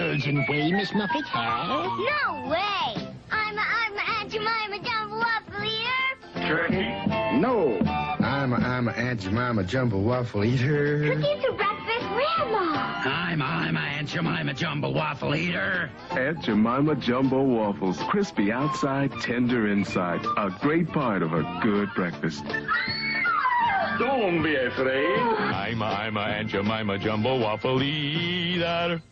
indulgent way, Miss Muffet, huh? No way! I'm Aunt Jemima Jumbo Waffle Eater. Turkey? No. I'm Aunt Jemima Jumbo Waffle Eater. Cookies for breakfast, Grandma. I'm Aunt Jemima Jumbo Waffle Eater. Aunt Jemima Jumbo Waffles. Crispy outside, tender inside. A great part of a good breakfast. Don't be afraid. I'm Aunt Jemima Jumbo Waffle Eater.